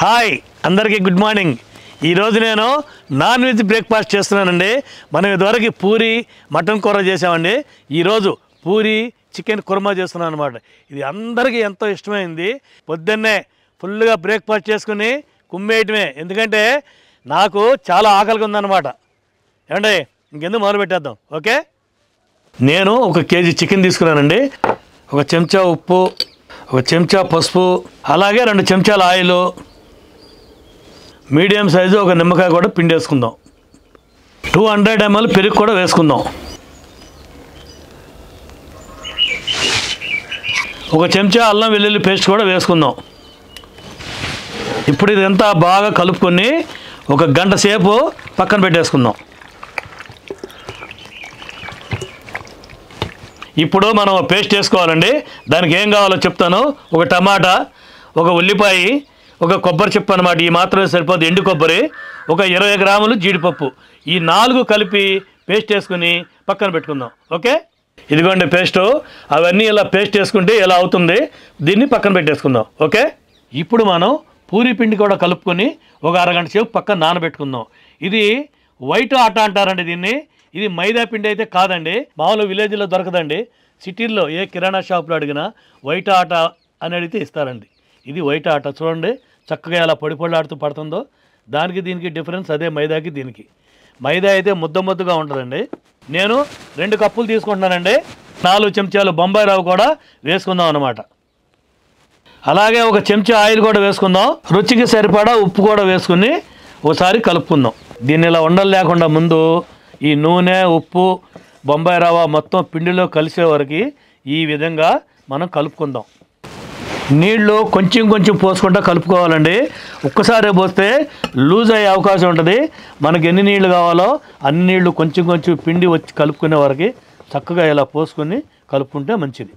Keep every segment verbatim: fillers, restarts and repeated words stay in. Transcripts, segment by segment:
Hi అందరికీ good morning. ఈరోజు నేను నాన్ వెజ్ బ్రేక్ఫాస్ట్ చేస్తున్నానండి. మనం ఇదివరకు పూరి మటన్ కూర చేసామండి. ఈరోజు పూరి చికెన్ కుర్మా చేస్తున్నాను అనమాట. ఇది అందరికీ ఎంతో ఇష్టమైంది. పొద్దున్నే ఫుల్గా బ్రేక్ఫాస్ట్ చేసుకుని కుమ్మేయటమే, ఎందుకంటే నాకు చాలా ఆకలిగా ఉందన్నమాట. ఏమండి ఇంకెందుకు మొదలు పెట్టేద్దాం. ఓకే, నేను ఒక కేజీ చికెన్ తీసుకున్నానండి. ఒక చెంచా ఉప్పు, ఒక చెంచా పసుపు, అలాగే రెండు చెంచాల ఆయిల్, మీడియం సైజు ఒక నిమ్మకాయ కూడా పిండి వేసుకుందాం. టూ హండ్రెడ్ ఎంఎల్ పెరుగు కూడా వేసుకుందాం. ఒక చెంచా అల్లం వెల్లుల్లి పేస్ట్ కూడా వేసుకుందాం. ఇప్పుడు ఇదంతా బాగా కలుపుకొని ఒక గంట సేపు పక్కన పెట్టేసుకుందాం. ఇప్పుడు మనం పేస్ట్ వేసుకోవాలండి. దానికి ఏం కావాలో చెప్తాను. ఒక టమాటా, ఒక ఉల్లిపాయ, ఒక కొబ్బరి చెప్పు అనమాట. ఈ మాత్రమే సరిపోదు. ఎండు కొబ్బరి, ఒక ఇరవై గ్రాములు జీడిపప్పు, ఈ నాలుగు కలిపి పేస్ట్ వేసుకుని పక్కన పెట్టుకుందాం. ఓకే, ఇదిగోండి పేస్టు. అవన్నీ ఇలా పేస్ట్ వేసుకుంటే ఇలా అవుతుంది. దీన్ని పక్కన పెట్టేసుకుందాం. ఓకే, ఇప్పుడు మనం పూరి పిండి కూడా కలుపుకొని ఒక అరగంట సేపు పక్కన నానబెట్టుకుందాం. ఇది వైట్ ఆట అంటారండి దీన్ని. ఇది మైదా పిండి అయితే కాదండి. మామూలు విలేజ్లో దొరకదండి. సిటీల్లో ఏ కిరాణా షాప్లో అడిగినా వైట్ ఆట అని అడిగితే ఇస్తారండి. ఇది వైట్ ఆట. చూడండి చక్కగా ఎలా పొడి పొడిలాడుతూ పడుతుందో. దానికి దీనికి డిఫరెన్స్ అదే, మైదాకి దీనికి. మైదా అయితే ముద్ద ముద్దగా ఉంటుందండి. నేను రెండు కప్పులు తీసుకుంటున్నానండి. నాలుగు చెంచాలు బొంబాయి రవ్వ కూడా వేసుకుందాం అన్నమాట. అలాగే ఒక చెంచా ఆయిల్ కూడా వేసుకుందాం. రుచికి సరిపడా ఉప్పు కూడా వేసుకుని ఒకసారి కలుపుకుందాం. దీన్ని ఇలా ఉండలు లేకుండా ముందు ఈ నూనె, ఉప్పు, బొంబాయి రవ్వ మొత్తం పిండిలో కలిసే వరకు ఈ విధంగా మనం కలుపుకుందాం. నీళ్ళు కొంచెం కొంచెం పోసుకుంటా కలుపుకోవాలండి. ఒక్కసారి పోస్తే లూజ్ అయ్యే అవకాశం ఉంటుంది. మనకి ఎన్ని నీళ్ళు కావాలో అన్ని నీళ్లు కొంచెం కొంచెం పిండి వచ్చి కలుపుకునే వరకు చక్కగా ఇలా పోసుకొని కలుపుకుంటే మంచిది.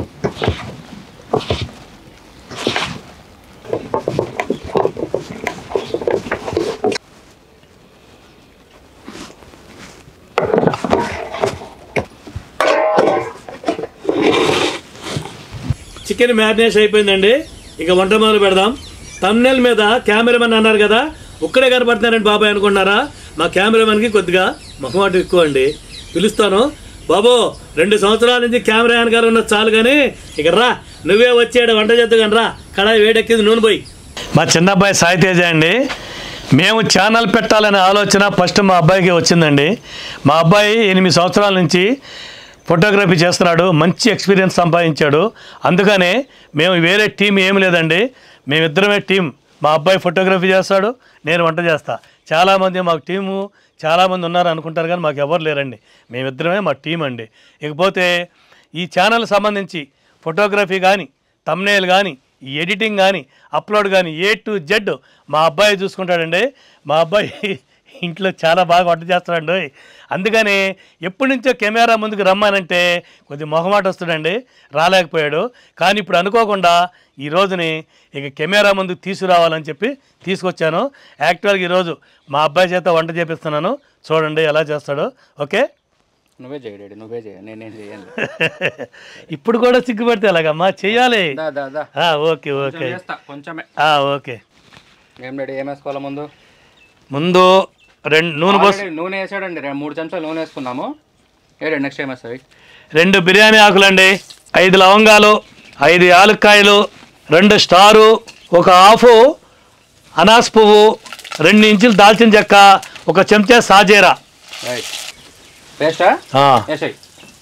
చికెన్ మ్యారినేషన్ అయిపోయిందండి. ఇక వంట మొదలు పెడదాం. థంబ్నెయిల్ మీద కెమెరామెన్ అన్నారు కదా, ఒక్కడే కనపడుతున్నారండి బాబాయ్ అనుకుంటున్నారా? మా కెమెరామెన్కి కొద్దిగా మొహమాట ఎక్కువ అండి. పిలుస్తాను, బాబు రెండు సంవత్సరాల నుంచి కెమెరా గారు ఉన్న చాలు కానీ ఇక రా, నువ్వే వచ్చాడు వంట చేద్దు కానీ రా. కడాయి వేడెక్కింది, నూనె పోయి. మా చిన్న అబ్బాయి సాయి తేజ అండి. మేము ఛానల్ పెట్టాలనే ఆలోచన ఫస్ట్ మా అబ్బాయికి వచ్చిందండి. మా అబ్బాయి ఎనిమిది సంవత్సరాల నుంచి ఫోటోగ్రఫీ చేస్తున్నాడు. మంచి ఎక్స్పీరియన్స్ సంపాదించాడు. అందుకనే మేము వేరే టీం ఏమి లేదండి, మేమిద్దరమే టీం. మా అబ్బాయి ఫోటోగ్రఫీ చేస్తాడు, నేను వంట చేస్తా. చాలామంది మాకు టీము చాలామంది ఉన్నారు అనుకుంటారు కానీ మాకు ఎవరు లేరండి. మేమిద్దరమే మా టీం అండి. ఇకపోతే ఈ ఛానల్ సంబంధించి ఫోటోగ్రఫీ కానీ, థంబ్నెయిల్ కానీ, ఎడిటింగ్ కానీ, అప్లోడ్ కానీ ఏ టు జెడ్ మా అబ్బాయి చూసుకుంటాడండి. మా అబ్బాయి ఇంట్లో చాలా బాగా వంట చేస్తాడండి. అందుకని ఎప్పటి నుంచో కెమెరా ముందుకు రమ్మానంటే కొద్ది మొహమాట వస్తుందండి, రాలేకపోయాడు. కానీ ఇప్పుడు అనుకోకుండా ఈ రోజుని ఇక కెమెరా ముందుకు తీసుకురావాలని చెప్పి తీసుకొచ్చాను. యాక్చువల్గా ఈరోజు మా అబ్బాయి చేత వంట చేపిస్తున్నాను. చూడండి ఎలా చేస్తాడో. ఓకే, నువ్వే చేయడు, నువ్వే చేయ, నేనేం చేయను. ఇప్పుడు కూడా సిగ్గుపడితే ఎలాగమ్మా, చెయ్యాలి. ఓకే ఓకే కొంచెమే. ఓకే, ఏం రెడీ, ఏం వేసుకోవాలా? ముందు ముందు రెండు నూనె పోసి నూనె వేసాడండి. రెండు మూడు చెంచాలు నూనె వేసుకున్నాము. ఏడు నెక్స్ట్ ఏం వేస్తాయి? రెండు బిర్యానీ ఆకులండి, ఐదు లవంగాలు, ఐదు యాలక్కాయలు, రెండు స్టారు, ఒక హాఫ్ అనాస్ పువ్వు, రెండు ఇంచులు దాల్చిన చెక్క, ఒక చెంచా సాజీరా. పేస్టా వేసాయి.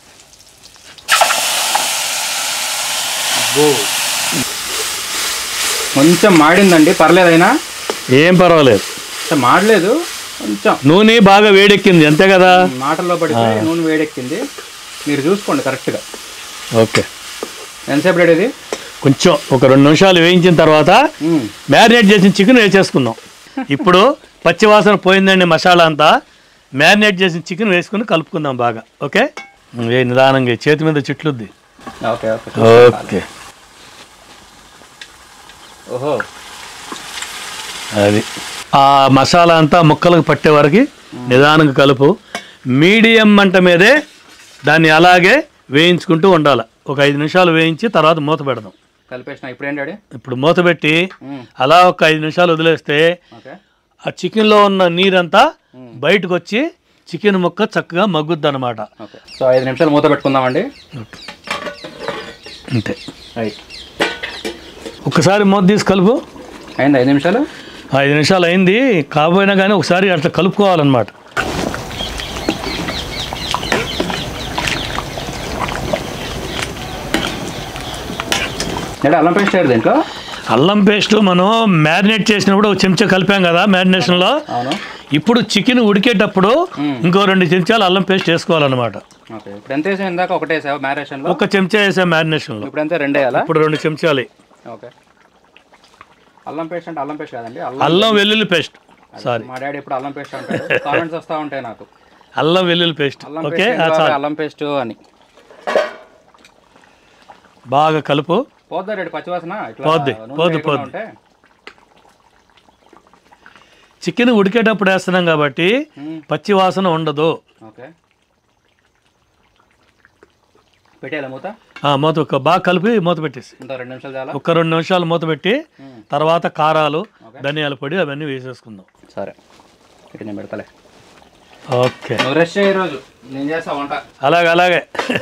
కొంచెం మాడిందండి, పర్లేదైనా ఏం పర్వాలేదు, మాడలేదు. కొంచెం నూనె బాగా వేడెక్కింది అంతే కదా, మాటల్లో పడితే నూనె వేడెక్కింది. మీరు చూసుకోండి కరెక్ట్గా. ఓకే, ఎంతసేపు రెడీ? ఇది కొంచెం ఒక రెండు నిమిషాలు వేయించిన తర్వాత మ్యారినేట్ చేసిన చికెన్ వేసేసుకుందాం. ఇప్పుడు పచ్చివాసన పోయిందండి మసాలా అంతా. మ్యారినేట్ చేసిన చికెన్ వేసుకుని కలుపుకుందాం బాగా. ఓకే, ఏ నిదానంగా చేతి మీద చిట్లుద్ది. ఓకే ఓకే ఓకే, ఓహో అది ఆ మసాలా అంతా ముక్కలకు పట్టే వరకు నిదానంగా కలుపు. మీడియం మంట మీదే దాన్ని అలాగే వేయించుకుంటూ ఉండాలి. ఒక ఐదు నిమిషాలు వేయించి తర్వాత మూత పెడదాం. కలిపేసిన ఇప్పుడు ఏంటి డాడీ? ఇప్పుడు మూత పెట్టి అలా ఒక ఐదు నిమిషాలు వదిలేస్తే ఓకే. ఆ చికెన్లో ఉన్న నీరంతా బయటకు వచ్చి చికెన్ ముక్క చక్కగా మగ్గుద్ది అనమాట. ఓకే. సో ఐదు నిమిషాలు మూత పెట్టుకుందామండి. అంతే. రైట్. ఒకసారి మూత తీసి కలుపు. అయింది ఐదు నిమిషాలు? ఐదు నిమిషాలు అయింది. కాబోయినా కానీ ఒకసారి అట్లా కలుపుకోవాలన్నమాట. అల్లం పేస్ట్ వేయాలి దీంట్లో. అల్లం పేస్ట్ మనం మ్యారినేట్ చేసినప్పుడు ఒక చెంచా కలిపాం కదా మ్యారినేషన్లో. అవును. ఇప్పుడు చికెన్ ఉడికేటప్పుడు ఇంకో రెండు చెంచాలు అల్లం పేస్ట్ వేసుకోవాలన్నమాట. ఓకే. ఇప్పుడు ఎంత వేసాం ఇందాక? ఒకటే వేసావు మ్యారినేషన్లో? ఒక చెంచా వేసాం మ్యారినేషన్లో. ఇప్పుడు ఎంత? రెండు వేయాలా? ఇప్పుడు రెండు చెంచాలు. ఓకే. అల్లం పేస్ట్ అంటే అల్లం పేస్ట్ కాదండి, అల్లం వెల్లుల్లి పేస్ట్. సారీ, మా డాడీ ఇప్పుడు అల్లం పేస్ట్ అంటాడు. కామెంట్స్ వస్తూ ఉంటాయి నాకు, అల్లం వెల్లుల్లి పేస్ట్. ఓకే, అల్లం పేస్ట్ అని. బాగా కలుపు. పోద్దా డాడీ పచ్చివాసన? పోద్ది పోద్ది పోద్ది. చికెన్ ఉడికేటప్పుడు వేస్తున్నాం కాబట్టి పచ్చి వాసన ఉండదు. ఓకే. పెట్టేయాలి మూత? మూత ఒక బాగా కలిపి మూత పెట్టేసి రెండు నిమిషాలు చాలా? ఒక రెండు నిమిషాలు మూత పెట్టి తర్వాత కారాలు ధనియాల పొడి అవన్నీ వేసేసుకుందాం. సరే, ఇక్కడ నేను పెడతలే. ఓకే. నువ్వు రెస్ట్ చేయి, ఈరోజు నేను చేస్తా వంట. అలాగే అలాగే.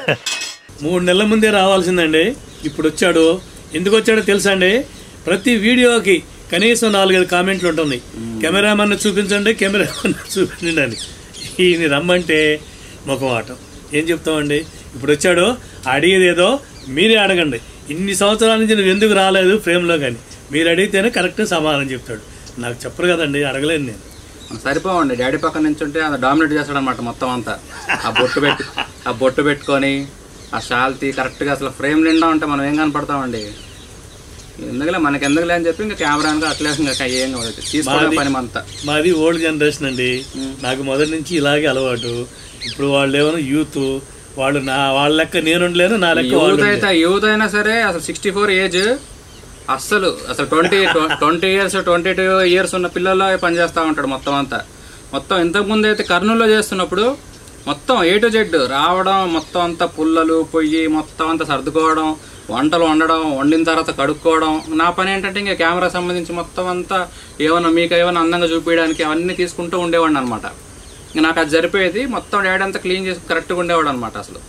మూడు నెలల ముందే రావాల్సిందండి, ఇప్పుడు వచ్చాడు. ఎందుకు వచ్చాడో తెలుసా అండి? ప్రతి వీడియోకి కనీసం నాలుగైదు కామెంట్లు ఉంటుంది, కెమెరామన్ చూపించండి కెమెరామన్ చూపించండి అని. ఈయన రమ్మంటే ముఖం ఆటం. ఏం చెప్తామండి? ఇప్పుడు వచ్చాడు, అడిగేది ఏదో మీరే అడగండి. ఇన్ని సంవత్సరాల నుంచి నువ్వు ఎందుకు రాలేదు ఫ్రేమ్లో కానీ మీరు అడిగితేనే కరెక్ట్ సమాధానం చెప్తాడు. నాకు చెప్పరు కదండి, అడగలేను నేను. సరిపోవండి, డాడీ పక్కన నుంచి ఉంటే అది డామినేట్ చేస్తాడు అనమాట మొత్తం అంతా. ఆ బొట్టు పెట్టి ఆ బొట్టు పెట్టుకొని ఆ షాల్తీ కరెక్ట్గా అసలు ఫ్రేమ్ నిండా ఉంటే మనం ఏం కనపడతామండి? ఎందుకులే మనకి ఎందుకులే అని చెప్పి ఇంకా కెమెరాగా అట్లే ఇంకా ఏం తీసుకోవడం పని అంతా. మాది ఓల్డ్ జనరేషన్ అండి, నాకు మొదటి నుంచి ఇలాగే అలవాటు. ఇప్పుడు వాళ్ళు ఏమైనా యూత్, వాళ్ళు నా వాళ్ళ లెక్క నేను ఉండలేను, నా లెక్క యూత్ అయితే యూత్ అయినా సరే అసలు సిక్స్టీ ఫోర్ ఏజ్ అస్సలు అసలు twenty twenty years twenty two years ఉన్న పిల్లల్లో పనిచేస్తూ ఉంటాడు మొత్తం అంతా. మొత్తం ఇంతకుముందు అయితే కర్నూలులో చేస్తున్నప్పుడు మొత్తం ఏ టు జెడ్ రావడం, మొత్తం అంతా పుల్లలు పొయ్యి మొత్తం అంతా సర్దుకోవడం, వంటలు వండడం, వండిన తర్వాత కడుక్కోవడం. నా పని ఏంటంటే ఇంకా కెమెరా సంబంధించి మొత్తం అంతా ఏమన్నా మీకు ఏమైనా అందంగా చూపించడానికి అవన్నీ తీసుకుంటూ ఉండేవాడిని అనమాట. ఇంకా నాకు అది జరిపోయేది. మొత్తం డాడీ అంతా క్లీన్ చేసి కరెక్ట్గా ఉండేవాడు అనమాట. అసలు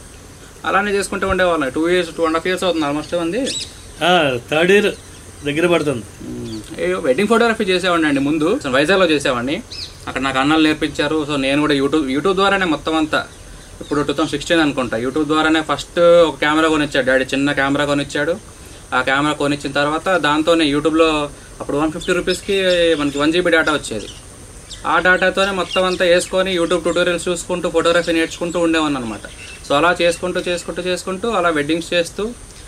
అలానే చేసుకుంటూ ఉండేవాళ్ళం. Two years two and half years అవుతుంది ఆల్మోస్ట్. ఉంది థర్డ్ ఇయర్ దగ్గర పడుతుంది. వెడ్డింగ్ ఫోటోగ్రఫీ చేసేవాడిని అండి ముందు, వైజాగ్లో చేసేవాడిని. అక్కడ నాకు అన్నలు నేర్పించారు. సో నేను కూడా యూట్యూబ్ యూట్యూబ్ ద్వారానే మొత్తం అంతా. ఇప్పుడు టూ థౌసండ్ సిక్స్టీన్ అనుకుంటా, యూట్యూబ్ ద్వారానే ఫస్ట్ ఒక కెమెరా కొనిచ్చాడు డాడీ, చిన్న కెమెరా కొనిచ్చాడు. ఆ కెమెరా కొనిచ్చిన తర్వాత దాంతోనే యూట్యూబ్లో అప్పుడు వన్ ఫిఫ్టీ రూపీస్కి మనకి వన్ జీబీ డేటా వచ్చేది. ఆ డేటాతోనే మొత్తం అంతా వేసుకొని యూట్యూబ్ ట్యూటోరియల్స్ చూసుకుంటూ ఫోటోగ్రఫీ నేర్చుకుంటూ ఉండేవాన్ని అనమాట. సో అలా చేసుకుంటూ చేసుకుంటూ చేసుకుంటూ అలా వెడ్డింగ్స్ చేస్తూ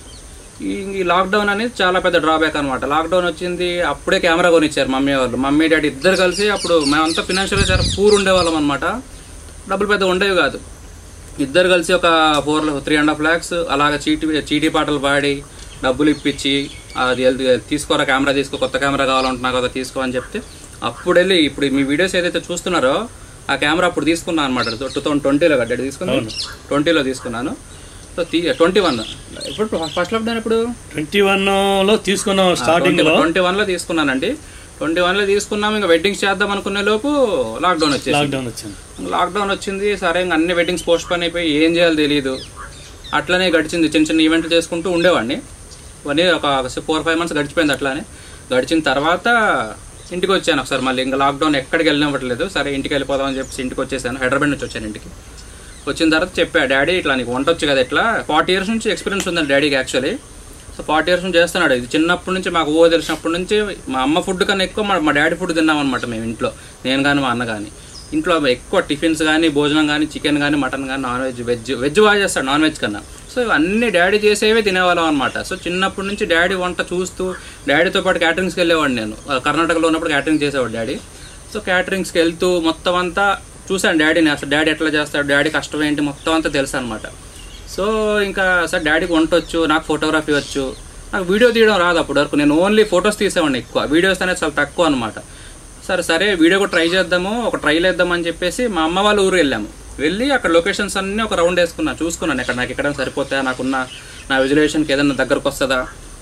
ఈ లాక్డౌన్ అనేది చాలా పెద్ద డ్రాబ్యాక్ అనమాట. లాక్డౌన్ వచ్చింది, అప్పుడే కెమెరా కొనిచ్చారు మమ్మీ వాళ్ళు. మమ్మీ డాడీ ఇద్దరు కలిసి, అప్పుడు మేమంతా ఫినాన్షియల్గా చాలా పూర్ ఉండేవాళ్ళం అనమాట. డబ్బులు పెద్ద ఉండేవి కాదు. ఇద్దరు కలిసి ఒక four three and half lakhs అలాగ చీటీ చీటీ పాటలు పాడి డబ్బులు ఇప్పించి అది తీసుకోరా కెమెరా తీసుకో, కొత్త కెమెరా కావాలంటున్నా కదా తీసుకో అని చెప్తే అప్పుడు వెళ్ళి ఇప్పుడు మీ వీడియోస్ ఏదైతే చూస్తున్నారో ఆ కెమెరా అప్పుడు తీసుకున్నాను అనమాట. టూ థౌసండ్ ట్వంటీలో కట్టాడు తీసుకున్నాను, ట్వంటీలో తీసుకున్నాను. సో ట్వంటీ వన్ ఇప్పుడు ఫస్ట్ లాక్డౌన్ ఇప్పుడు ట్వంటీ వన్లో తీసుకున్నాం, స్టార్టింగ్ ట్వంటీ వన్లో తీసుకున్నానండి. ట్వంటీ వన్లో తీసుకున్నాము. ఇంకా వెడ్డింగ్స్ చేద్దాం అనుకునే లోపు లాక్డౌన్ వచ్చేసి లాక్డౌన్ వచ్చింది లాక్డౌన్ వచ్చింది సరే ఇంకా అన్ని వెడ్డింగ్స్ పోస్ట్ పోన్ అయిపోయి ఏం చేయాలో తెలియదు. అట్లనే గడిచింది. చిన్న చిన్న ఈవెంట్లు చేసుకుంటూ ఉండేవాడిని. వన్ ఒక ఫోర్ ఫైవ్ మంత్స్ గడిచిపోయింది. అట్లానే గడిచిన తర్వాత ఇంటికి వచ్చాను ఒకసారి. మళ్ళీ ఇంకా లాక్డౌన్ ఎక్కడికి వెళ్ళనివ్వట్లేదు. సరే ఇంటికి వెళ్ళిపోదాం అని చెప్పేసి ఇంటికి వచ్చేసాను. హైదరాబాద్ నుంచి వచ్చాను ఇంటికి. వచ్చిన తర్వాత చెప్పా, డాడీ ఇట్లా నీకు వంట వచ్చు కదా, ఇట్లా ఫార్టీ ఇయర్స్ నుంచి ఎక్స్పీరియన్స్ ఉందండి డాడీకి యాక్చువల్లీ. సో ఫార్టీ ఇయర్స్ నుంచి చేస్తున్నాడు. ఇది చిన్నప్పటి నుంచి మాకు ఊహ తెలిసినప్పటి నుంచి మా అమ్మ ఫుడ్ కన్నా ఎక్కువ మా మా డాడీ ఫుడ్ తిన్నామన్నమాట మేము ఇంట్లో. నేను కానీ మా అన్న కానీ ఇంట్లో ఎక్కువ టిఫిన్స్ కానీ భోజనం కానీ చికెన్ కానీ మటన్ కానీ నాన్ వెజ్ వెజ్ వెజ్ బాగా చేస్తాడు నాన్ వెజ్ కన్నా. సో ఇవన్నీ డాడీ చేసేవే తినేవాళ్ళం అనమాట. సో చిన్నప్పటి నుంచి డాడీ వంట చూస్తూ డాడీతో పాటు క్యాటరింగ్స్కి వెళ్ళేవాడు. నేను కర్ణాటకలో ఉన్నప్పుడు క్యాటరింగ్ చేసేవాడు డాడీ. సో క్యాటరింగ్స్కి వెళ్తూ మొత్తం అంతా చూశాను డాడీని. అసలు డాడీ ఎట్లా చేస్తాడు, డాడీ కష్టం ఏంటి మొత్తం అంతా తెలుసు అనమాట. సో ఇంకా సార్ డాడీకి వంట వచ్చు, నాకు ఫోటోగ్రఫీ వచ్చు. నాకు వీడియో తీయడం రాదు అప్పటి వరకు. నేను ఓన్లీ ఫొటోస్ తీసేవాడిని ఎక్కువ, వీడియోస్ అనేది చాలా తక్కువ అనమాట. సరే సరే వీడియో కూడా ట్రై చేద్దాము, ఒక ట్రైల్ వేద్దామని చెప్పేసి మా అమ్మ వాళ్ళ ఊరు వెళ్ళాము. వెళ్ళి అక్కడ లొకేషన్స్ అన్నీ ఒక రౌండ్ వేసుకున్నాను, చూసుకున్నాను ఎక్కడ నాకు ఎక్కడ సరిపోతాయా, నాకున్న నా విజువలైజేషన్కి ఏదైనా దగ్గరకు వస్తుందా,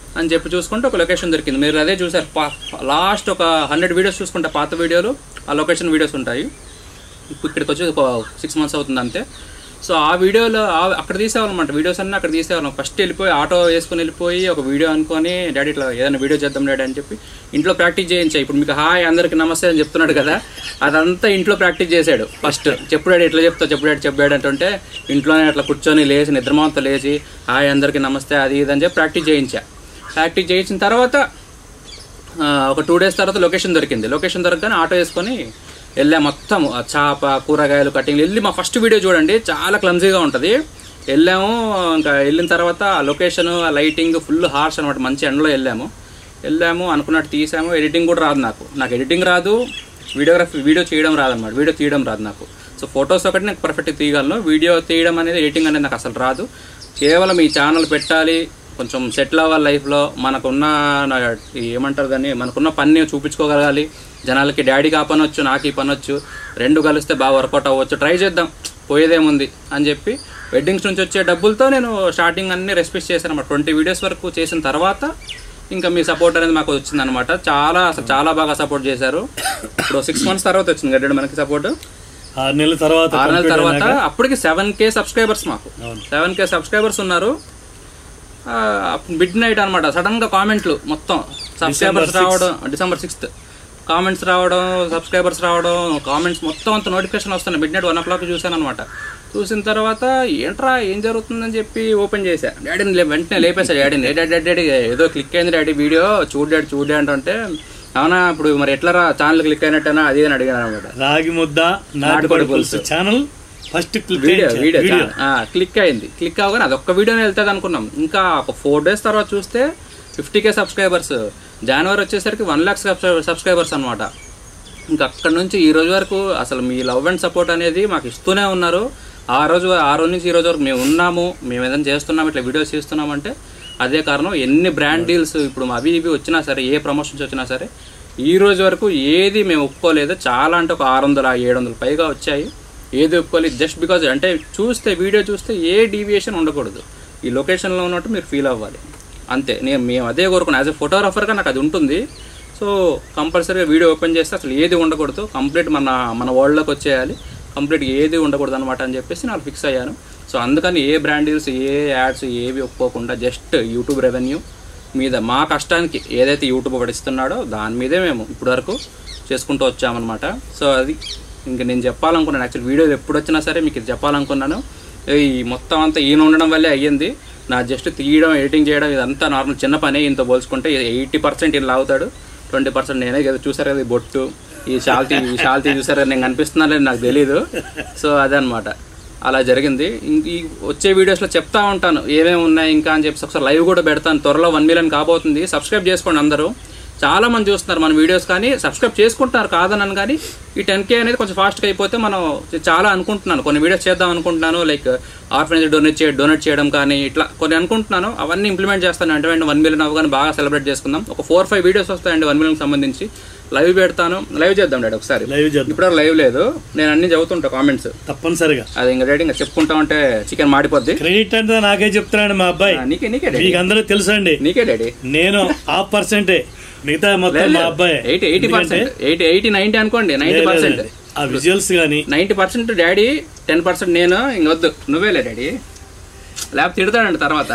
అని చెప్పి చూసుకుంటే ఒక లొకేషన్ దొరికింది. మీరు అదే చూసారు పా లాస్ట్ ఒక హండ్రెడ్ వీడియోస్ చూసుకుంటే పాత వీడియోలు ఆ లొకేషన్ వీడియోస్ ఉంటాయి. ఇప్పుడు ఇక్కడికి వచ్చి ఒక సిక్స్ మంత్స్ అవుతుంది అంతే. సో ఆ వీడియోలో అక్కడ తీసేవాళ్ళనమాట, వీడియోస్ అన్నీ అక్కడ తీసేవాళ్ళం. ఫస్ట్ వెళ్ళిపోయి ఆటో వేసుకుని వెళ్ళిపోయి ఒక వీడియో అనుకొని డాడీ ఇట్లా ఏదైనా వీడియో చేద్దాం డాడీ అని చెప్పి ఇంట్లో ప్రాక్టీస్ చేయించాయి. ఇప్పుడు మీకు హాయ్ అందరికి నమస్తే అని చెప్తున్నాడు కదా, అదంతా ఇంట్లో ప్రాక్టీస్ చేశాడు. ఫస్ట్ చెప్పు డాడీ ఎట్లా చెప్తావు, చెప్పు డాడీ చెప్పాడు అంటుంటే ఇంట్లోనే అట్లా కూర్చొని లేచి నిద్రమాంతో లేచి హాయ్ అందరికీ నమస్తే అది ఇది అని చెప్పి ప్రాక్టీస్ చేయించా. ప్రాక్టీస్ చేయించిన తర్వాత ఒక టూ డేస్ తర్వాత లొకేషన్ దొరికింది. లొకేషన్ దొరకగానే ఆటో వేసుకొని వెళ్ళా. మొత్తం చేప కూరగాయలు కటింగ్లు వెళ్ళి మా ఫస్ట్ వీడియో చూడండి, చాలా క్లమ్జీగా ఉంటుంది. వెళ్ళాము. ఇంకా వెళ్ళిన తర్వాత ఆ లొకేషన్ ఆ లైటింగ్ ఫుల్ హార్ష్ అనమాట, మంచి ఎండలో వెళ్ళాము. వెళ్ళాము అనుకున్నట్టు తీసాము. ఎడిటింగ్ కూడా రాదు నాకు నాకు ఎడిటింగ్ రాదు, వీడియోగ్రఫీ వీడియో చేయడం రాదన్నమాట, వీడియో తీయడం రాదు నాకు. సో ఫొటోస్ ఒకటి నాకు పర్ఫెక్ట్గా తీయగలను, వీడియో తీయడం అనేది ఎడిటింగ్ అనేది నాకు అసలు రాదు. కేవలం ఈ ఛానల్ పెట్టాలి, కొంచెం సెటిల్ అవ్వాలి లైఫ్లో, మనకున్న ఏమంటారు దాన్ని మనకున్న పని చూపించుకోగలగాలి జనాలకి. డాడీకి ఆ పని వచ్చు, నాకు ఈ పని వచ్చు, రెండు కలిస్తే బాగా వర్కౌట్ అవ్వచ్చు, ట్రై చేద్దాం పోయేదేముంది అని చెప్పి వెడ్డింగ్స్ నుంచి వచ్చే డబ్బులతో నేను స్టార్టింగ్ అన్ని రెస్పెక్ట్ చేశాను అన్నమాట. ట్వంటీ వీడియోస్ వరకు చేసిన తర్వాత ఇంకా మీ సపోర్ట్ అనేది మాకు వచ్చిందనమాట. చాలా అసలు చాలా బాగా సపోర్ట్ చేశారు. ఇప్పుడు సిక్స్ మంత్స్ తర్వాత వచ్చింది కదా మనకి సపోర్ట్, ఆరు నెలల తర్వాత ఆరు నెలల తర్వాత అప్పటికి సెవెన్ కే సబ్స్క్రైబర్స్ మాకు సెవెన్ కే సబ్స్క్రైబర్స్ ఉన్నారు. మిడ్ నైట్ అనమాట సడన్ గా కామెంట్లు మొత్తం సబ్స్క్రైబర్స్ రావడం, డిసెంబర్ సిక్స్త్ కామెంట్స్ రావడం, సబ్స్క్రైబర్స్ రావడం, కామెంట్స్ మొత్తం అంత నోటిఫికేషన్ వస్తున్నాయి. Midnight one o'clock చూసాను అనమాట. చూసిన తర్వాత ఏంట్రా ఏం జరుగుతుందని చెప్పి ఓపెన్ చేశా. డాడీని వెంటనే లేపేసా డాడీని, డాడీ డాడీ ఏదో క్లిక్ అయింది డాడీ వీడియో చూడు డాడీ చూడు డాడీ అంటే, అవునా ఇప్పుడు మరి ఎట్లా రా ఛానల్ క్లిక్ అయినట్టేనా అది అని అడిగాను అనమాట. రాగి Mudda Natukodi Pulusu channel first video video click అయింది. క్లిక్ అవ్వగానే అది ఒక్క వీడియోనే వెళ్తుంది అనుకున్నాం. ఇంకా ఒక ఫోర్ డేస్ తర్వాత చూస్తే ఫిఫ్టీ కే సబ్స్క్రైబర్స్, జనవరి వచ్చేసరికి వన్ ల్యాక్ సబ్స్క్రైబర్స్ అనమాట. ఇంకా అక్కడ నుంచి ఈ రోజు వరకు అసలు మీ లవ్ అండ్ సపోర్ట్ అనేది మాకు ఇస్తూనే ఉన్నారు. ఆ రోజు ఆ రోజు నుంచి ఈ రోజు వరకు మేము ఉన్నాము, మేము ఏదైనా చేస్తున్నాము, ఇట్లా వీడియోస్ చేస్తున్నామంటే అదే కారణం. ఎన్ని బ్రాండ్ డీల్స్ ఇప్పుడు అవి ఇవి వచ్చినా సరే, ఏ ప్రమోషన్స్ వచ్చినా సరే ఈ రోజు వరకు ఏది మేము ఒప్పుకోలేదు. చాలా అంటే ఒక ఆరు వందల ఏడు వందల పైగా వచ్చాయి, ఏది ఒప్పుకోలేదు. జస్ట్ బికాజ్ అంటే చూస్తే వీడియో చూస్తే ఏ డీవియేషన్ ఉండకూడదు, ఈ లొకేషన్లో ఉన్నట్టు మీరు ఫీల్ అవ్వాలి అంతే. నేను మేము అదే కోరుకున్నాను. యాజ్ ఎ ఫోటోగ్రాఫర్గా నాకు అది ఉంటుంది. సో కంపల్సరీగా వీడియో ఓపెన్ చేస్తే అసలు ఏది ఉండకూడదు, కంప్లీట్ మన మన వరల్డ్లోకి వచ్చేయాలి, కంప్లీట్ ఏది ఉండకూడదు అనమాట అని చెప్పేసి నాకు ఫిక్స్ అయ్యాను. సో అందుకని ఏ బ్రాండ్ డీల్స్ ఏ యాడ్స్ ఏవి ఒప్పుకోకుండా జస్ట్ యూట్యూబ్ రెవెన్యూ మీద మా కష్టానికి ఏదైతే యూట్యూబ్ పడిస్తున్నాడో దాని మీదే మేము ఇప్పటివరకు చేసుకుంటూ వచ్చామన్నమాట. సో అది ఇంక నేను చెప్పాలనుకున్నాను. యాక్చువల్ వీడియోలు ఎప్పుడు వచ్చినా సరే మీకు ఇది చెప్పాలనుకున్నాను. ఈ మొత్తం అంతా ఈయన ఉండడం వల్లే అయ్యింది. నా జస్ట్ తీయడం ఎడిటింగ్ చేయడం ఇదంతా నార్మల్ చిన్న పనే. ఇంత పోల్చుకుంటే ఎయిటీ పర్సెంట్ ఈయన లాగుతాడు, ట్వంటీ పర్సెంట్ నేనే కదా. చూసారు కదా ఈ బొట్టు, ఈ షాల్తీ ఈ షాల్తీ చూసారు కదా, నేను కనిపిస్తున్నాను లేదు నాకు తెలీదు. సో అదే అనమాట, అలా జరిగింది. ఈ వచ్చే వీడియోస్లో చెప్తా ఉంటాను ఏమేమి ఉన్నాయి ఇంకా అని చెప్పి. ఒకసారి లైవ్ కూడా పెడతాను, త్వరలో వన్ మిలియన్ కాబోతుంది. సబ్స్క్రైబ్ చేసుకోండి అందరూ. చాలా మంది చూస్తున్నారు మన వీడియోస్, కానీ సబ్స్క్రైబ్ చేసుకుంటున్నారు కాదనను. కానీ ఈ టెన్ కే అనేది కొంచెం ఫాస్ట్గా అయిపోతే మనం చాలా అనుకుంటున్నాను, కొన్ని వీడియోస్ చేద్దాం అనుకుంటున్నాను. లైక్ ఆర్ఫనేజ్ డొనేట్ చే డొనేట్ చేయడం కానీ ఇట్లా కొన్ని అనుకుంటున్నాను. అవన్నీ ఇంప్లిమెంట్ చేస్తాను. అంటే వన్ మిలియన్ అవ్వగానే బాగా సెలబ్రేట్ చేసుకుందాం. ఒక ఫోర్ ఫైవ్ వీడియోస్ వస్తాయండి వన్ మిలియన్ సంబంధించి. లైవ్ పెడతాను, లైవ్ చేద్దాం డాడీ ఒకసారి. ఇప్పుడు లైవ్ లేదు, నేను అన్ని చదువుతుంటా కామెంట్స్ తప్పనిసరిగా. అది ఇంకా డాడీ ఇంకా చెప్పుకుంటా ఉంటే చికెన్ మాడిపోద్ది. క్రెడిట్ అంటే నాకే చెప్తున్నాడు మా అబ్బాయి. నీకే నీకే మీకు అందరూ తెలుసు అండి. నీకే డాడీ, నేను హాఫ్ పర్సెంటే, మిగతా మొత్తం మా అబ్బాయి. Eighty eighty percent eighty eighty ninety అనుకోండి. నైన్టీ పర్సెంట్ ఆ విజువల్స్ కానీ ninety percent daddy, ten percent నేను. ఇంకొద్దు నువ్వేలే డాడీ, లేకపోతే తిడతాడండి తర్వాత.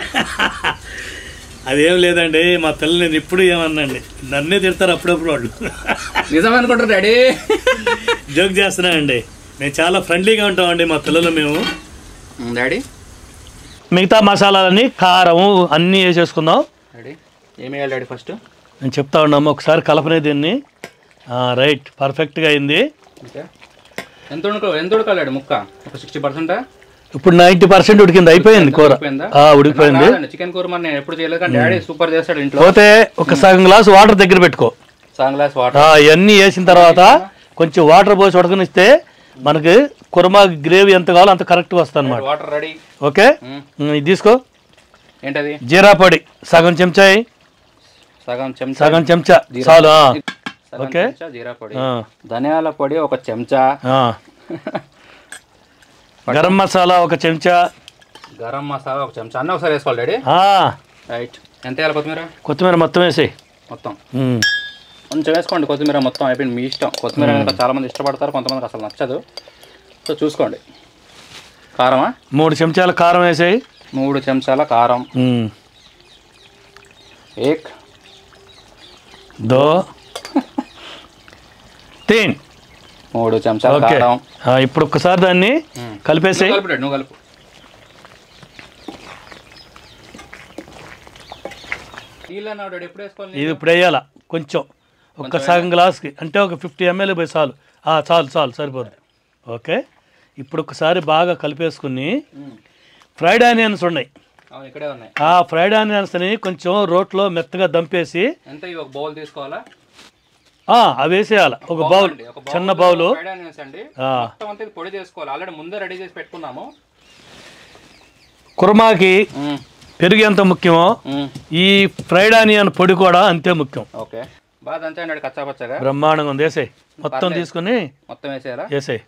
అదేం లేదండి, మా పిల్లలు నేను ఇప్పుడు ఏమన్నాండి, నన్నే తిడతారు అప్పుడప్పుడు వాళ్ళు. నిజం అనుకుంటారు డాడీ, జోక్ చేస్తున్నానండి. మేము చాలా ఫ్రెండ్లీగా ఉంటామండి మా పిల్లలు మేము. డాడీ మిగతా మసాలాలన్నీ కారం అన్నీ వేసేసుకుందాం. డాడీ ఏమి వేయాలి డాడీ ఫస్ట్? నేను చెప్తా ఉన్నాము ఒకసారి కలపనే దీన్ని. రైట్, పర్ఫెక్ట్గా అయింది. ఎంత ఉడక ఎంత ఉడకాలి ముక్క? ఒక సిక్స్టీ పర్సెంటా? ఇప్పుడు నైన్టీ పర్సెంట్ ఉడికింది, అయిపోయింది కూర, ఉడికిపోయింది. చికెన్ కూర మరి నేను ఎప్పుడు చేయలేదు, కానీ డాడీ సూపర్ చేస్తాడు ఇంట్లో. పోతే ఒక సగం గ్లాస్ వాటర్ దగ్గర పెట్టుకో. సగం గ్లాస్ వాటర్ ఇవన్నీ వేసిన తర్వాత కొంచెం వాటర్ పోసి ఉడకనిస్తే మనకి కుర్మా గ్రేవీ ఎంత కావాలో అంత కరెక్ట్గా వస్తుంది అనమాట. Water ready. ఓకే, ఇది తీసుకో. ఏంటది? జీరా పొడి సగం చెంచా, సగం చెంచా సగం చెంచా చాలు. ఓకే, జీరా పొడి, ధనియాల పొడి ఒక చెంచా, గరం మసాలా ఒక చెంచా, గరం మసాలా ఒక చెంచా. అన్నీ ఒకసారి వేసుకోవాలి డాడీ. రైట్, ఎంత వేయాలి కొత్తిమీర? కొత్తిమీర మొత్తం వేసేయి. మొత్తం కొంచెం వేసుకోండి కొత్తిమీర, మొత్తం అయిపోయింది మీ ఇష్టం. కొత్తిమీర అనేది చాలామంది ఇష్టపడతారు, కొంతమందికి అసలు నచ్చదు. సో చూసుకోండి. కారమా? మూడు చెంచాల కారం వేసేయి. మూడు చెంచాల కారం. ఏక్ దో తీన్ మూడు చెంచాల కారం. ఇప్పుడు ఒక్కసారి దాన్ని కలిపేసేయి. నువ్వు కలుపు. ఇది ఇప్పుడు వేయాల కొంచెం, ఒక సగం గ్లాస్కి, అంటే ఒక ఫిఫ్టీ ఎంఎల్ పోయి చాలు. చాలు చాలు సరిపోద్ది. ఓకే, ఇప్పుడు ఒకసారి బాగా కలిపేసుకుని ఫ్రైడ్ ఆనియన్స్ ఉన్నాయి, ఆ ఫ్రైడ్ ఆనియన్స్ని కొంచెం రోట్లో మెత్తగా దంపేసి బౌల్ తీసుకోవాలా, అవి వేసేయాలి. ఒక బౌల్, చిన్న బౌలు పొడి చేసుకోవాలి. ఆల్రెడీ ముందే రెడీ చేసి పెట్టుకున్నాము. కుర్మాకి పెరుగు ఎంత ముఖ్యమో ఈ ఫ్రైడ్ ఆనియన్ పొడి కూడా అంతే ముఖ్యం. ఓకే, బాగా దంచండి కచ్చాపచ్చగా, బ్రహ్మాండంగా ఉంది. వేసేయి మొత్తం తీసుకుని మొత్తం వేసేయాలా? వేసేయి.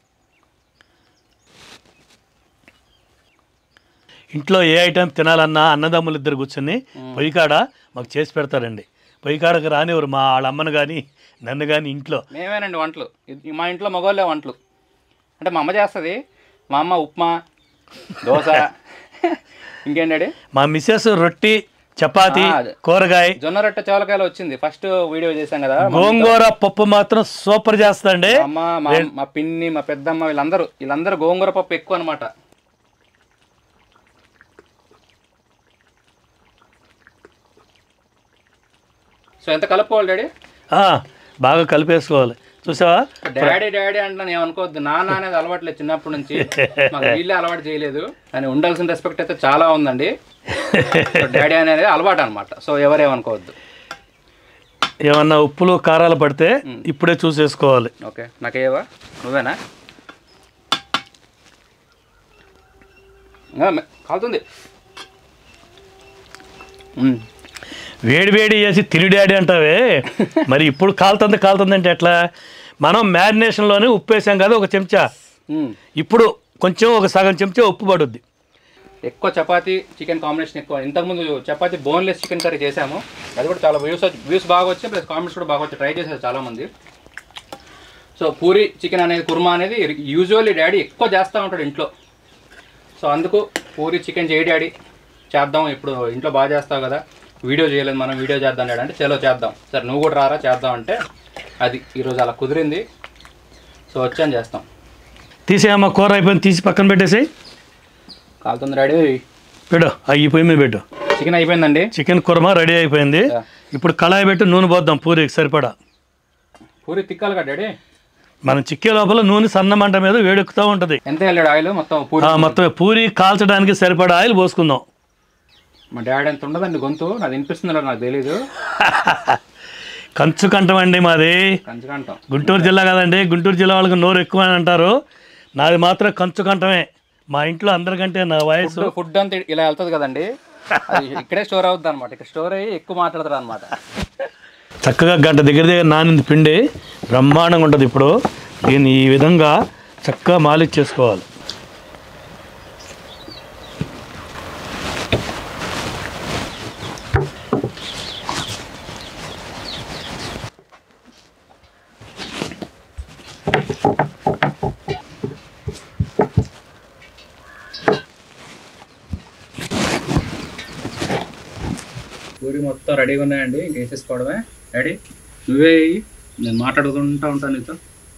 ఇంట్లో ఏ ఐటెం తినాలన్నా అన్నదమ్ములు ఇద్దరు కూర్చొని పొయ్యి కాడ మాకు చేసి పెడతారండి. పొయ్యి కాడకు రానివ్వరు మా వాళ్ళ అమ్మను కానీ నన్ను కానీ. ఇంట్లో మేమేనండి వంటలు, మా ఇంట్లో మగవాళ్ళే వంటలు. అంటే మా అమ్మ చేస్తుంది, మా అమ్మ ఉప్మా, దోశ, ఇంకేంటి మా మిస్సెస్ రొట్టి, చపాతి, కూరగాయ, జొన్న రొట్టె చోలకాయలు వచ్చింది ఫస్ట్ వీడియో చేశాం కదా. గోంగూర పప్పు మాత్రం సూపర్ చేస్తాండి. అమ్మ, మా పిన్ని, మా పెద్దమ్మ, వీళ్ళందరూ వీళ్ళందరూ గోంగూర పప్పు ఎక్కువ అనమాట. సో ఎంత కలుపుకోవాలి డాడీ? బాగా కలిపేసుకోవాలి. చూసావా, డాడీ డాడీ అంటున్నాను, ఏమనుకోవద్దు. నాన్న అనేది అలవాట్లేదు చిన్నప్పటి నుంచి, మాకు వీళ్ళే అలవాటు చేయలేదు. కానీ ఉండాల్సిన రెస్పెక్ట్ అయితే చాలా ఉందండి. డాడీ అనేది అలవాటు అనమాట. సో ఎవరేమనుకోవద్దు. ఏమన్నా ఉప్పులు కారాలు పడితే ఇప్పుడే చూసేసుకోవాలి. ఓకే, నాకేవా? నువ్వేనా? కాలుతుంది. వేడి వేడి చేసి తిని డాడీ అంటావే, మరి ఇప్పుడు కాలుతుంది కాలుతుంది అంటే ఎట్లా? మనం మ్యారినేషన్లోనే ఉప్పు వేసాం కదా ఒక చెంచా, ఇప్పుడు కొంచెం ఒక సగం చెంచా ఉప్పు పడుద్ది. ఎక్కువ చపాతీ చికెన్ కాంబినేషన్ ఎక్కువ. ఇంతకుముందు చపాతీ బోన్లెస్ చికెన్ కర్రీ చేసాము, అది కూడా చాలా వ్యూస్ వ్యూస్ బాగా వచ్చాయి, ప్లస్ కామెంట్స్ కూడా బాగా వచ్చాయి. ట్రై చేశారు చాలామంది. సో పూరి చికెన్ అనేది, కుర్మా అనేది యూజువల్లీ డాడీ ఎక్కువ చేస్తూ ఉంటాడు ఇంట్లో. సో అందుకు పూరి చికెన్ చేయి డాడీ, చేద్దాం. ఇప్పుడు ఇంట్లో బాగా చేస్తావు కదా, వీడియో చేయలేదు మనం, వీడియో చేద్దాం డాడీ అంటే చలో చేద్దాం. సరే నువ్వు కూడా రారా చేద్దాం అంటే అది ఈరోజు అలా కుదిరింది. సో వచ్చాను చేస్తాం. తీసేయమ్మా, కూర అయిపోయింది, తీసి పక్కన పెట్టేసి. కాలుతుంది డాడీ, పెట్టు, అవి పొయ్యి మీద పెట్టు. చికెన్ అయిపోయిందండి, చికెన్ కుర్మా రెడీ అయిపోయింది. ఇప్పుడు కళాయి పెట్టి నూనె పోద్దాం పూరికి సరిపడా. పూరి తిక్కాలి కదా డాడీ? మనం చిక్కే లోపల నూనె సన్న మంట మీద వేడెక్కుతూ ఉంటుంది. ఎంత వెళ్ళాడు ఆయిల్? మొత్తం మొత్తం పూరి కాల్చడానికి సరిపడా ఆయిల్ పోసుకుందాం. మా డాడీ ఎంత ఉండదండి గొంతు, నాకు వినిపిస్తుందో నాకు తెలీదు. కంచు కంఠం అండి మాది, గుంటూరు జిల్లా కదండి. గుంటూరు జిల్లా వాళ్ళకి నోరు ఎక్కువ అని అంటారు, నాది మాత్రం కంచు కంఠమే. మా ఇంట్లో అందరికంటే నా వయసు. ఫుడ్ అంతా ఇలా వెళ్తుంది కదండి, ఇక్కడే స్టోర్ అవుతుంది అనమాట. ఇక్కడ స్టోర్ అయ్యి ఎక్కువ మాట్లాడతారు అనమాట. చక్కగా గంట దగ్గర దగ్గర నానింది పిండి, బ్రహ్మాండంగా ఉంటుంది. ఇప్పుడు దీన్ని ఈ విధంగా చక్కగా మాలిష్ చేసుకోవాలి. పూరి మొత్తం రెడీగా ఉన్నాయండి, ఇంక వేసేసుకోవడమే. రెడీ, నువ్వే నేను మాట్లాడుకుంటూ ఉంటాను నీతో.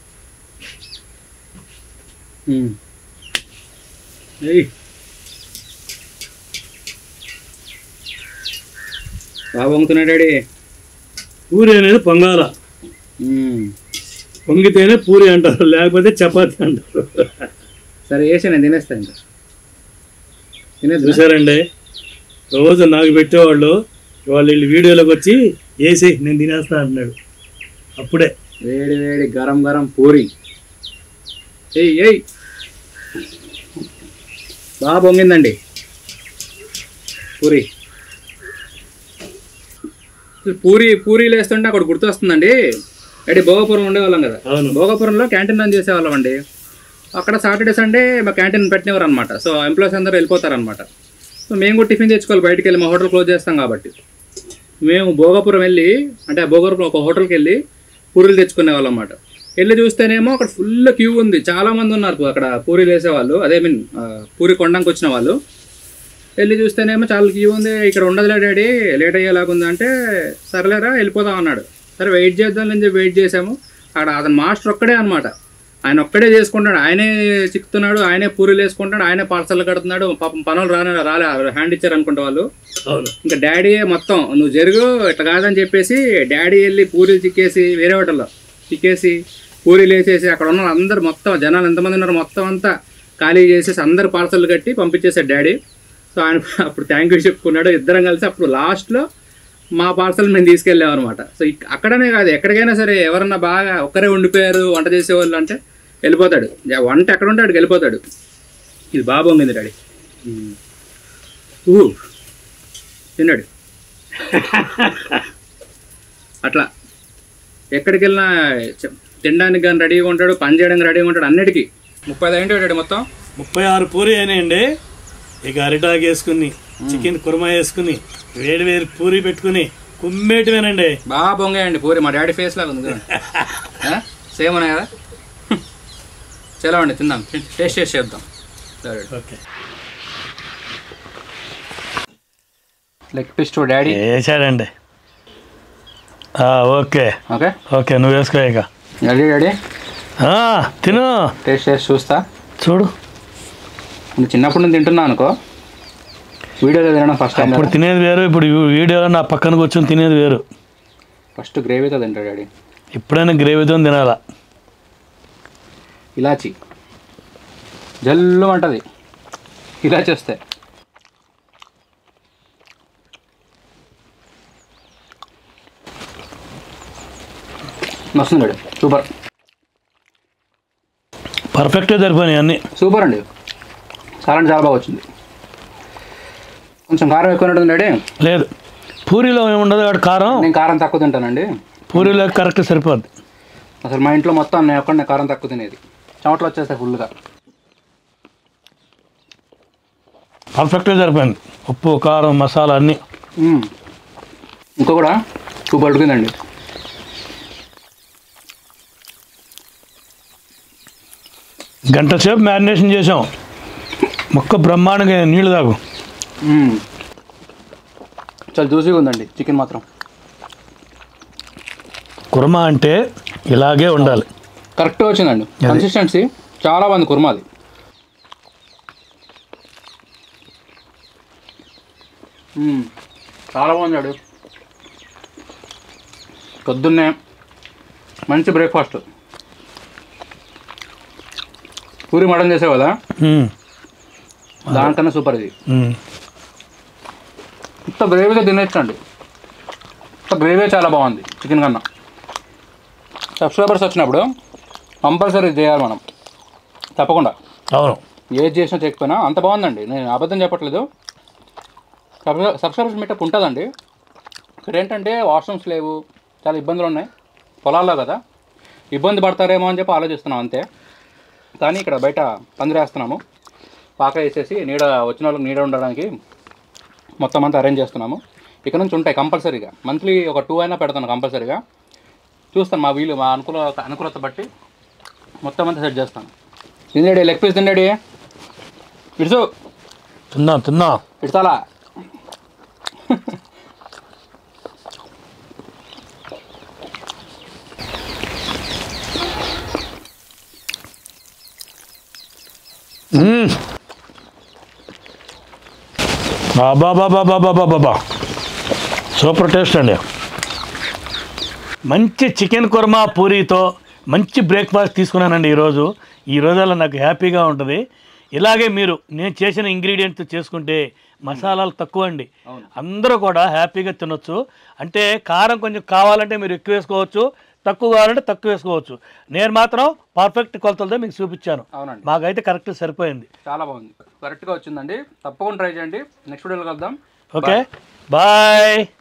బాగా పొంగుతున్నాయి డాడీ. పూరి అనేది పొంగాల, పొంగితేనే పూరి అంటారు, లేకపోతే చపాతి అంటారు. సరే వేసి నేను తినేస్తాను. ఇంకా తినేది చూసారండి, రోజు నాకు పెట్టేవాళ్ళు, వాళ్ళు వీళ్ళు వీడియోలోకి వచ్చి వేసి నేను తినేస్తా అంటున్నాడు. అప్పుడే వేడి వేడి గరం గరం పూరి. ఏయ్ ఏయ్ బాగా పొంగిందండి పూరి. పూరి పూరీలు వేస్తుంటే అక్కడ గుర్తొస్తుందండి, అడి భోగపురం ఉండేవాళ్ళం కదా. భోగపురంలో క్యాంటీన్ రన్ చేసేవాళ్ళం అండి. అక్కడ సాటర్డే సండే మా క్యాంటీన్ పెట్టినవారు అనమాట. సో ఎంప్లాయీస్ అందరూ వెళ్ళిపోతారనమాట. సో మేము కూడా టిఫిన్ తెచ్చుకోవాలి బయటికి వెళ్ళి, మా హోటల్ క్లోజ్ చేస్తాం కాబట్టి. మేము భోగాపురం వెళ్ళి అంటే భోగాపురం ఒక హోటల్కి వెళ్ళి పూరీలు తెచ్చుకునే వాళ్ళం అన్నమాట. వెళ్ళి చూస్తేనేమో అక్కడ ఫుల్ క్యూ ఉంది, చాలామంది ఉన్నారు అక్కడ పూరీలు వేసేవాళ్ళు, అదే మీన్ పూరి కొనడానికి వచ్చిన వాళ్ళు. వెళ్ళి చూస్తేనేమో చాలా క్యూ ఉంది, ఇక్కడ ఉండదులే డాడీ లేట్ అయ్యేలాగుంది అంటే సరేలేరా వెళ్ళిపోదాం అన్నాడు. సరే వెయిట్ చేద్దాం అని చెప్పి వెయిట్ చేసాము. అక్కడ అతను మాస్టర్ ఒక్కడే అనమాట, ఆయన ఒక్కడే చేసుకుంటాడు, ఆయనే చిక్కుతున్నాడు, ఆయనే పూరీలు వేసుకుంటాడు, ఆయనే పార్సల్ కడుతున్నాడు. పాపం పనులు రానే రాలే, హ్యాండ్ ఇచ్చారు అనుకుంటే వాళ్ళు. ఇంకా డాడీ మొత్తం నువ్వు జరుగు ఇట్లా కాదని చెప్పేసి డాడీ వెళ్ళి పూరీలు చిక్కేసి వేరే హోటల్లో చిక్కేసి పూరీలు వేసేసి అక్కడ ఉన్న అందరు మొత్తం జనాలు ఎంతమంది ఉన్నారు మొత్తం అంతా ఖాళీ చేసేసి అందరు పార్సల్ కట్టి పంపించేశాడు డాడీ. సో ఆయన అప్పుడు థ్యాంక్ యూ చెప్పుకున్నాడు. ఇద్దరం కలిసి అప్పుడు లాస్ట్లో మా పార్సల్ మేము తీసుకెళ్ళాం అనమాట. సో అక్కడనే కాదు ఎక్కడికైనా సరే ఎవరన్నా బాగా ఒక్కరే ఉండిపోయారు వంట చేసేవాళ్ళు అంటే వెళ్ళిపోతాడు, వంట ఎక్కడ ఉంటే అక్కడికి వెళ్ళిపోతాడు. ఇది బాగా పొంగింది డాడీ, ఊ తిన్నాడు. అట్లా ఎక్కడికి వెళ్ళినా తినడానికి కానీ రెడీగా ఉంటాడు, పని చేయడానికి రెడీగా ఉంటాడు, అన్నిటికీ. ముప్పై ఐదు డాడీ మొత్తం ముప్పై ఆరు పూరి అయినాయండి. ఇక అరిటాకు వేసుకుని చికెన్ కుర్మా వేసుకుని వేడి వేడి పూరి పెట్టుకుని కుమ్మేటివేనండి. బాగా పొంగాయండి పూరి, మా డాడీ ఫేస్ లాగా ఉంది సేమ్ ఉన్నాయి కదా. చలో అండి తిందాం, టేస్ట్ చేసి చేద్దాం. Okay leg piece to daddy వేసాడండి. ఓకే ఓకే ఓకే నువ్వు వేసుకో ఇక. డాడీ డాడీ తిను, టేస్ట్ చేసి చూస్తా. చూడు నువ్వు చిన్నప్పుడు నేను తింటున్నా అనుకో, వీడియోలో తినడం ఫస్ట్ టైం. ఇప్పుడు తినేది వేరు, ఇప్పుడు వీడియోలో నా పక్కన కూర్చొని తినేది వేరు. ఫస్ట్ గ్రేవీతో తింటాడు డాడీ. ఎప్పుడైనా గ్రేవీతో తినాలా. ఇలాచి జల్లు అంటది ఇలాచి వస్తే. వస్తుంది డాడీ, సూపర్ పర్ఫెక్ట్గా సరిపోయినాయి అన్నీ. సూపర్ అండి, చాలా అంటే చాలా బాగా వచ్చింది. కొంచెం కారం ఎక్కువ ఉంటుంది డాడీ. లేదు పూరీలో ఏముండదు అక్కడ కారం, నేను కారం తక్కువ తింటానండి. పూరీలో కరెక్ట్ సరిపోద్ది. అసలు మా ఇంట్లో మొత్తం నేను ఒక్కడే కారం తక్కువ తినేది, చెమటలు వచ్చేస్తాయి ఫుల్గా. పర్ఫెక్ట్గా సరిపోయింది, ఉప్పు కారం మసాలా అన్నీ. ఇంకా కూడా సూపర్ ఉడికిందండి. గంట సేపు మ్యారినేషన్ చేసాం, మొక్క బ్రహ్మాండంగా నీళ్ళు తాగు. చాలా జ్యూసీగా ఉందండి చికెన్ మాత్రం. కుర్మా అంటే ఇలాగే ఉండాలి, కరెక్ట్గా వచ్చిందండి కన్సిస్టెన్సీ, చాలా బాగుంది కుర్మాది. చాలా బాగుంది. పొద్దున్నే మంచి బ్రేక్ఫాస్ట్, పూరి మటన్ చేసావు కదా దానికన్నా సూపర్ ఇది. ఇంత గ్రేవీగా తినేచ్చండి, ఇంత గ్రేవీ చాలా బాగుంది చికెన్ కన్నా. సబ్స్క్రైబర్స్ వచ్చినప్పుడు కంపల్సరీ చేయాలి మనం తప్పకుండా. అవును, ఏది చేసినా చేయకపోయినా అంత బాగుందండి, నేను అబద్ధం చెప్పట్లేదు. సబ్స్క్రైబర్స్ మీటప్ ఉంటుందండి. ఇక్కడ ఏంటంటే వాష్రూమ్స్ లేవు, చాలా ఇబ్బందులు ఉన్నాయి పొలాల్లో కదా, ఇబ్బంది పడతారేమో అని చెప్పి ఆలోచిస్తున్నాం అంతే. కానీ ఇక్కడ బయట పందిరేస్తున్నాము, పాక వేసేసి నీడ వచ్చిన వాళ్ళకి నీడ ఉండడానికి మొత్తం అంతా అరేంజ్ చేస్తున్నాము. ఇక్కడ నుంచి ఉంటాయి కంపల్సరీగా, మంత్లీ ఒక టూ అయినా పెడతాను కంపల్సరీగా. చూస్తాను మా వీలు మా అనుకూల అనుకూలత బట్టి మొత్తం అంతా సెట్ చేస్తాను. తిండాడి లెగ్ పీస్ తిండాడి, ఇడుసు తిన్నా తిన్నా ఇడ్చాలా. బాబా సూపర్ టేస్ట్ అండి. మంచి చికెన్ కుర్మా పూరీతో మంచి బ్రేక్ఫాస్ట్ తీసుకున్నానండి ఈరోజు. ఈ రోజుల్లో నాకు హ్యాపీగా ఉంటుంది. ఇలాగే మీరు నేను చేసిన ఇంగ్రీడియంట్స్ చేసుకుంటే మసాలాలు తక్కువ అండి, అందరూ కూడా హ్యాపీగా తినొచ్చు. అంటే కారం కొంచెం కావాలంటే మీరు ఎక్కువ వేసుకోవచ్చు, తక్కువ కావాలంటే తక్కువ వేసుకోవచ్చు. నేను మాత్రం పర్ఫెక్ట్ కొలతలతో మీకు చూపించాను. అవునండి, మాకైతే కరెక్ట్ సరిపోయింది, చాలా బాగుంది, కరెక్ట్గా వచ్చిందండి. తప్పకుండా ట్రై చేయండి. నెక్స్ట్ వీడియోలో కలుద్దాం. Okay bye.